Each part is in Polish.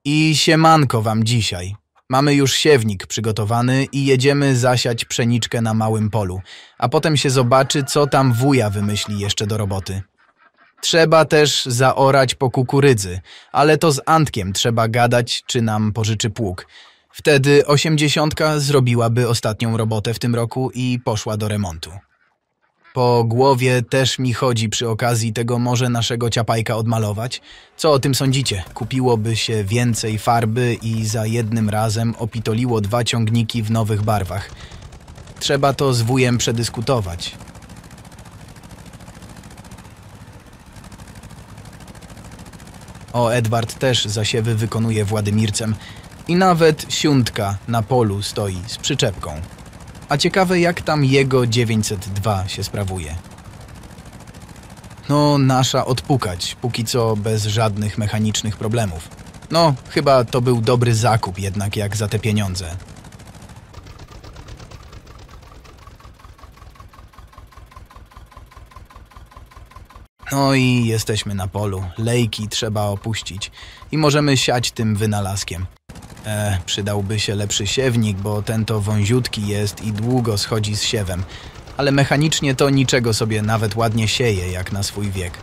I siemanko wam dzisiaj. Mamy już siewnik przygotowany i jedziemy zasiać pszeniczkę na małym polu, a potem się zobaczy, co tam wuja wymyśli jeszcze do roboty. Trzeba też zaorać po kukurydzy, ale to z Antkiem trzeba gadać, czy nam pożyczy pług. Wtedy 80 zrobiłaby ostatnią robotę w tym roku i poszła do remontu. Po głowie też mi chodzi przy okazji tego może naszego ciapajka odmalować. Co o tym sądzicie? Kupiłoby się więcej farby i za jednym razem opitoliło 2 ciągniki w nowych barwach. Trzeba to z wujem przedyskutować. O, Edward też zasiewy wykonuje Władymircem i nawet siuntka na polu stoi z przyczepką. A ciekawe, jak tam jego 902 się sprawuje. No, nasza odpukać, póki co bez żadnych mechanicznych problemów. No, chyba to był dobry zakup jednak jak za te pieniądze. No i jesteśmy na polu. Lejki trzeba opuścić i możemy siać tym wynalazkiem. Przydałby się lepszy siewnik, bo ten to wąziutki jest i długo schodzi z siewem. Ale mechanicznie to niczego sobie nawet ładnie sieje, jak na swój wiek.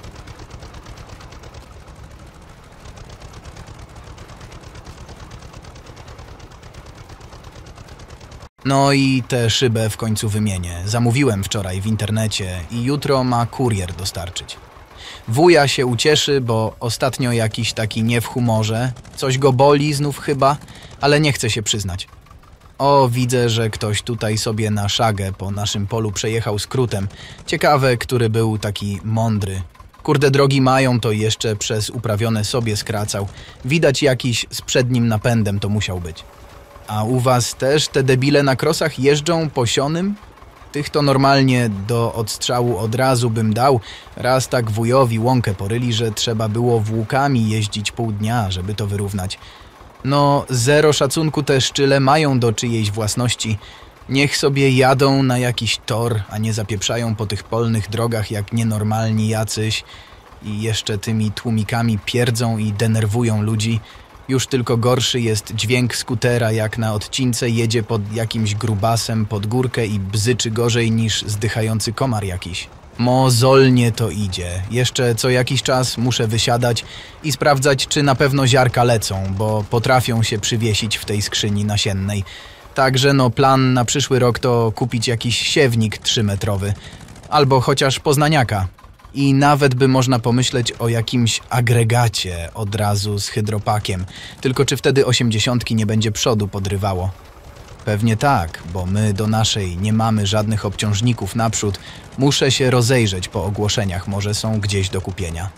No i tę szybę w końcu wymienię. Zamówiłem wczoraj w internecie i jutro ma kurier dostarczyć. Wuja się ucieszy, bo ostatnio jakiś taki nie w humorze. Coś go boli znów chyba, ale nie chce się przyznać. O, widzę, że ktoś tutaj sobie na szagę po naszym polu przejechał skrótem. Ciekawe, który był taki mądry. Kurde, drogi mają, to jeszcze przez uprawione sobie skracał. Widać jakiś z przednim napędem to musiał być. A u was też te debile na krosach jeżdżą po sionym? Tych to normalnie do odstrzału od razu bym dał. Raz tak wujowi łąkę poryli, że trzeba było włókami jeździć pół dnia, żeby to wyrównać. No, zero szacunku te szczyle mają do czyjejś własności. Niech sobie jadą na jakiś tor, a nie zapieprzają po tych polnych drogach jak nienormalni jacyś. I jeszcze tymi tłumikami pierdzą i denerwują ludzi. Już tylko gorszy jest dźwięk skutera, jak na odcince jedzie pod jakimś grubasem pod górkę i bzyczy gorzej niż zdychający komar jakiś. Mozolnie to idzie. Jeszcze co jakiś czas muszę wysiadać i sprawdzać, czy na pewno ziarka lecą, bo potrafią się przywiesić w tej skrzyni nasiennej. Także no plan na przyszły rok to kupić jakiś siewnik 3-metrowy. Albo chociaż poznaniaka. I nawet by można pomyśleć o jakimś agregacie od razu z hydropakiem. Tylko czy wtedy 80 nie będzie przodu podrywało? Pewnie tak, bo my do naszej nie mamy żadnych obciążników naprzód. Muszę się rozejrzeć po ogłoszeniach, może są gdzieś do kupienia.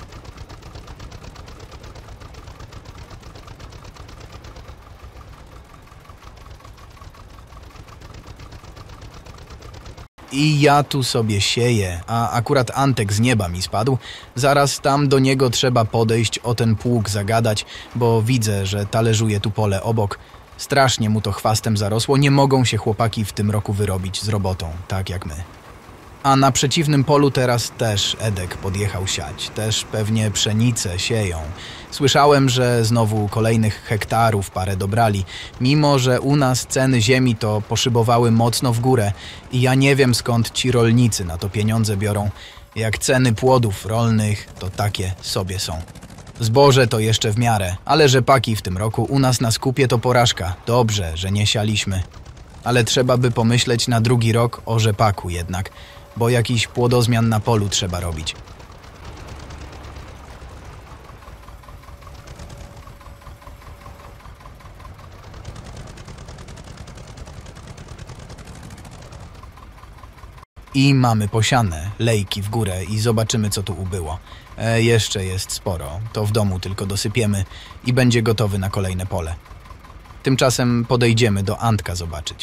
I ja tu sobie sieję, a akurat Antek z nieba mi spadł. Zaraz tam do niego trzeba podejść, o ten pług zagadać, bo widzę, że talerzuje tu pole obok. Strasznie mu to chwastem zarosło, nie mogą się chłopaki w tym roku wyrobić z robotą, tak jak my. A na przeciwnym polu teraz też Edek podjechał siać, też pewnie pszenicę sieją. Słyszałem, że znowu kolejnych hektarów parę dobrali, mimo że u nas ceny ziemi to poszybowały mocno w górę i ja nie wiem, skąd ci rolnicy na to pieniądze biorą. Jak ceny płodów rolnych, to takie sobie są. Zboże to jeszcze w miarę, ale rzepaki w tym roku u nas na skupie to porażka. Dobrze, że nie sialiśmy. Ale trzeba by pomyśleć na drugi rok o rzepaku jednak, bo jakiś płodozmian na polu trzeba robić. I mamy posiane, lejki w górę i zobaczymy, co tu ubyło. Jeszcze jest sporo, to w domu tylko dosypiemy i będzie gotowy na kolejne pole. Tymczasem podejdziemy do Antka zobaczyć.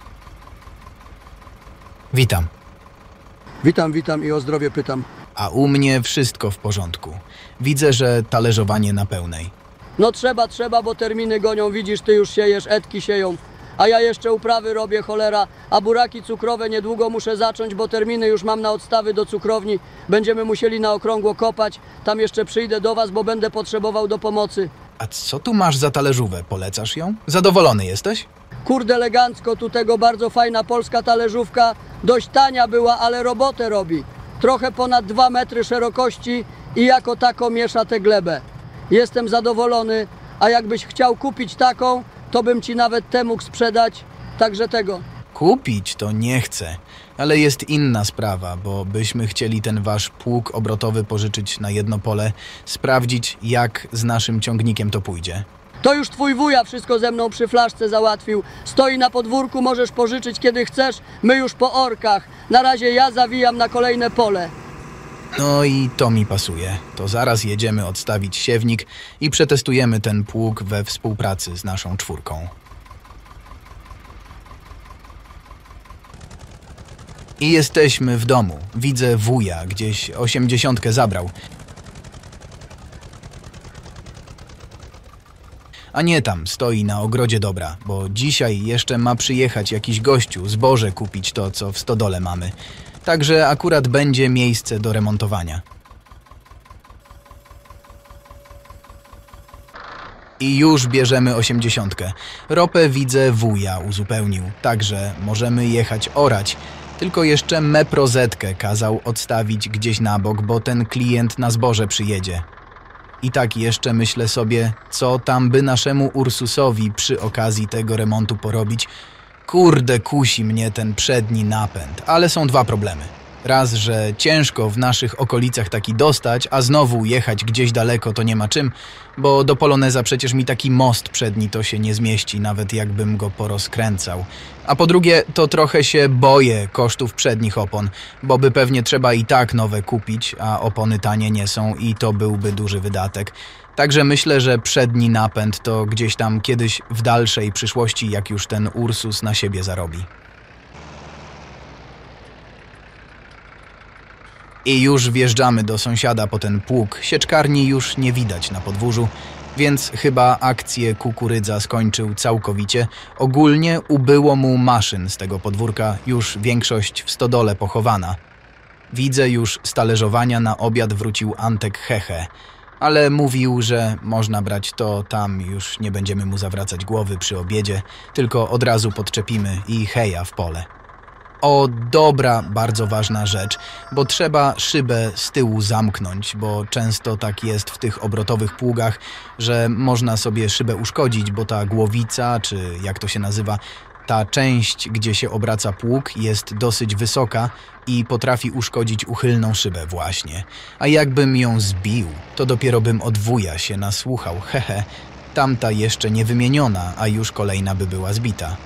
Witam. Witam i o zdrowie pytam. A u mnie wszystko w porządku. Widzę, że talerzowanie na pełnej. No trzeba, bo terminy gonią, widzisz, ty już siejesz, Edki sieją. A ja jeszcze uprawy robię, cholera, a buraki cukrowe niedługo muszę zacząć, bo terminy już mam na odstawy do cukrowni. Będziemy musieli na okrągło kopać, tam jeszcze przyjdę do was, bo będę potrzebował do pomocy. A co tu masz za talerzówę? Polecasz ją? Zadowolony jesteś? Kurde elegancko, tu tego bardzo fajna polska talerzówka. Dość tania była, ale robotę robi. Trochę ponad 2 metry szerokości i jako tako miesza tę glebę. Jestem zadowolony, a jakbyś chciał kupić taką, to bym ci nawet tę mógł sprzedać. Także tego. Kupić to nie chcę, ale jest inna sprawa, bo byśmy chcieli ten wasz pług obrotowy pożyczyć na jedno pole, sprawdzić jak z naszym ciągnikiem to pójdzie. To już twój wuja wszystko ze mną przy flaszce załatwił. Stoi na podwórku, możesz pożyczyć kiedy chcesz. My już po orkach. Na razie ja zawijam na kolejne pole. No i to mi pasuje. To zaraz jedziemy odstawić siewnik i przetestujemy ten pług we współpracy z naszą czwórką. I jesteśmy w domu. Widzę wuja, gdzieś 80 zabrał. A nie tam, stoi na ogrodzie dobra, bo dzisiaj jeszcze ma przyjechać jakiś gościu, zboże kupić to, co w stodole mamy. Także akurat będzie miejsce do remontowania. I już bierzemy 80. Ropę widzę wuja uzupełnił, także możemy jechać orać. Tylko jeszcze meprozetkę kazał odstawić gdzieś na bok, bo ten klient na zboże przyjedzie. I tak jeszcze myślę sobie, co tam by naszemu Ursusowi przy okazji tego remontu porobić. Kurde, kusi mnie ten przedni napęd, ale są dwa problemy. Raz, że ciężko w naszych okolicach taki dostać, a znowu jechać gdzieś daleko to nie ma czym, bo do Poloneza przecież mi taki most przedni to się nie zmieści, nawet jakbym go porozkręcał. A po drugie, to trochę się boję kosztów przednich opon, bo by pewnie trzeba i tak nowe kupić, a opony tanie nie są i to byłby duży wydatek. Także myślę, że przedni napęd to gdzieś tam kiedyś w dalszej przyszłości, jak już ten Ursus na siebie zarobi. I już wjeżdżamy do sąsiada po ten pług. Sieczkarni już nie widać na podwórzu, więc chyba akcję kukurydza skończył całkowicie. Ogólnie ubyło mu maszyn z tego podwórka, już większość w stodole pochowana. Widzę już z talerzowania na obiad wrócił Antek Hehe, ale mówił, że można brać to tam, już nie będziemy mu zawracać głowy przy obiedzie, tylko od razu podczepimy i heja w pole. O, dobra, bardzo ważna rzecz, bo trzeba szybę z tyłu zamknąć, bo często tak jest w tych obrotowych pługach, że można sobie szybę uszkodzić, bo ta głowica, czy jak to się nazywa, ta część, gdzie się obraca pług, jest dosyć wysoka i potrafi uszkodzić uchylną szybę właśnie. A jakbym ją zbił, to dopiero bym od wuja się nasłuchał, hehe, tamta jeszcze nie wymieniona, a już kolejna by była zbita.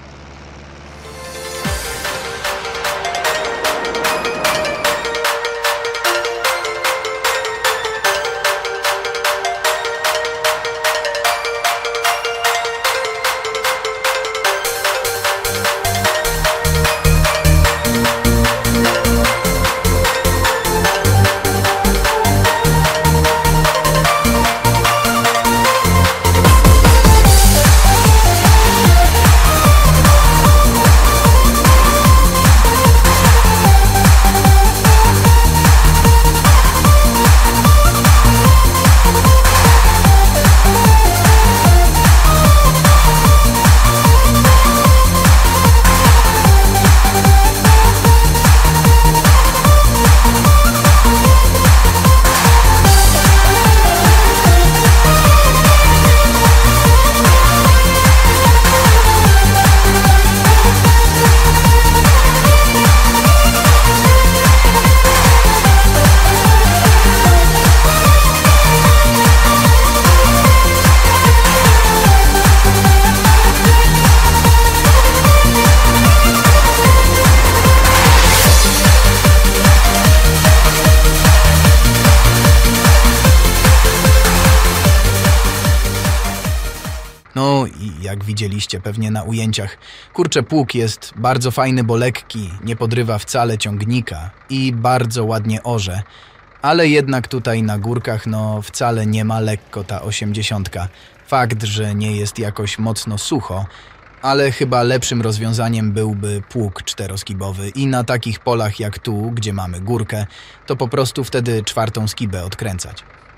No i jak widzieliście pewnie na ujęciach, kurczę, pług jest bardzo fajny, bo lekki, nie podrywa wcale ciągnika i bardzo ładnie orze. Ale jednak tutaj na górkach no wcale nie ma lekko ta 80. Fakt, że nie jest jakoś mocno sucho, ale chyba lepszym rozwiązaniem byłby pług czteroskibowy i na takich polach jak tu, gdzie mamy górkę, to po prostu wtedy czwartą skibę odkręcać.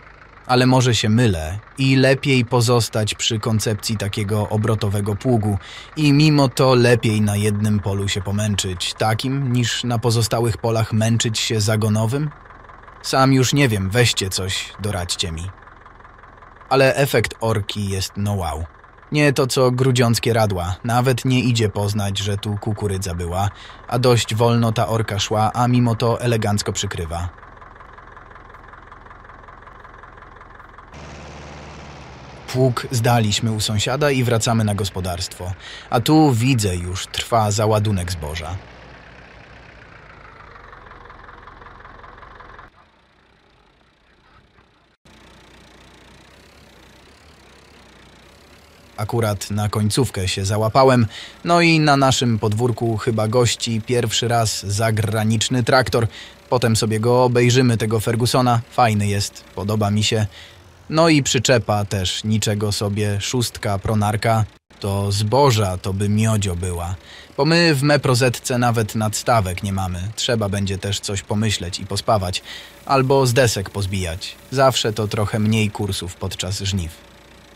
Ale może się mylę i lepiej pozostać przy koncepcji takiego obrotowego pługu i mimo to lepiej na jednym polu się pomęczyć takim, niż na pozostałych polach męczyć się zagonowym? Sam już nie wiem, weźcie coś, doradźcie mi. Ale efekt orki jest no wow. Nie to co grudziąckie radła, nawet nie idzie poznać, że tu kukurydza była, a dość wolno ta orka szła, a mimo to elegancko przykrywa. Pług zdaliśmy u sąsiada i wracamy na gospodarstwo, a tu widzę już trwa załadunek zboża. Akurat na końcówkę się załapałem, no i na naszym podwórku chyba gości pierwszy raz zagraniczny traktor. Potem sobie go obejrzymy, tego Fergusona, fajny jest, podoba mi się. No i przyczepa też, niczego sobie, 6 pronarka, to zboża to by miodzio była. Bo my w Meprozetce nawet nadstawek nie mamy, trzeba będzie też coś pomyśleć i pospawać, albo z desek pozbijać. Zawsze to trochę mniej kursów podczas żniw.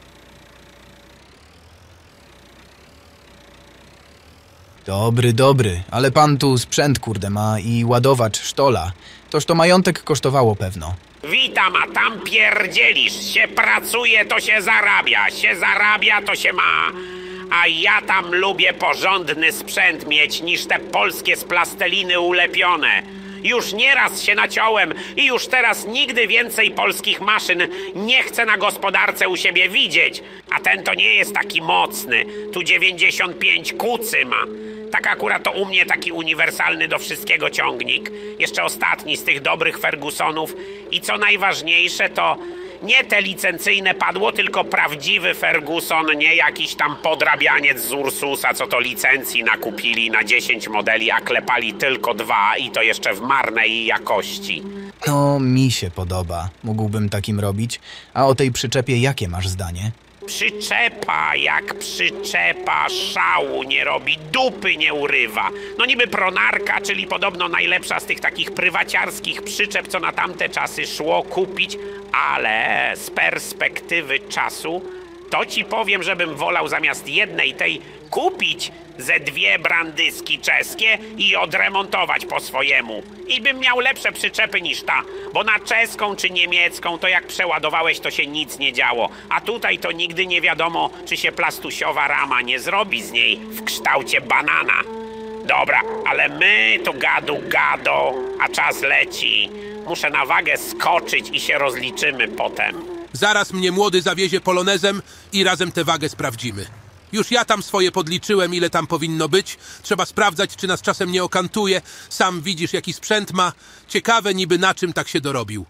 Dobry, ale pan tu sprzęt kurde ma i ładowacz sztola. Toż to majątek kosztowało pewno. Witam, a tam pierdzielisz. Się pracuje, to się zarabia, to się ma. A ja tam lubię porządny sprzęt mieć, niż te polskie z plasteliny ulepione. Już nieraz się naciąłem i już teraz nigdy więcej polskich maszyn nie chcę na gospodarce u siebie widzieć. A ten to nie jest taki mocny. Tu 95 kucy ma. Tak akurat to u mnie taki uniwersalny do wszystkiego ciągnik. Jeszcze ostatni z tych dobrych Fergusonów. I co najważniejsze to nie te licencyjne padło, tylko prawdziwy Ferguson, nie jakiś tam podrabianiec z Ursusa, co to licencji nakupili na 10 modeli, a klepali tylko 2 i to jeszcze w marnej jakości. No, mi się podoba. Mógłbym takim robić. A o tej przyczepie jakie masz zdanie? Przyczepa jak przyczepa, szału nie robi, dupy nie urywa. No niby pronarka, czyli podobno najlepsza z tych takich prywaciarskich przyczep, co na tamte czasy szło kupić, ale z perspektywy czasu to ci powiem, żebym wolał zamiast jednej tej kupić ze 2 brandyski czeskie i odremontować po swojemu. I bym miał lepsze przyczepy niż ta, bo na czeską czy niemiecką to jak przeładowałeś, to się nic nie działo. A tutaj to nigdy nie wiadomo, czy się plastusiowa rama nie zrobi z niej w kształcie banana. Dobra, ale my tu gado, a czas leci. Muszę na wagę skoczyć i się rozliczymy potem. Zaraz mnie młody zawiezie polonezem i razem tę wagę sprawdzimy. Już ja tam swoje podliczyłem, ile tam powinno być. Trzeba sprawdzać, czy nas czasem nie okantuje. Sam widzisz, jaki sprzęt ma. Ciekawe niby na czym tak się dorobił.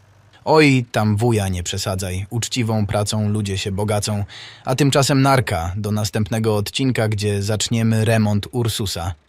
Oj, tam wuja nie przesadzaj. Uczciwą pracą ludzie się bogacą. A tymczasem narka do następnego odcinka, gdzie zaczniemy remont Ursusa.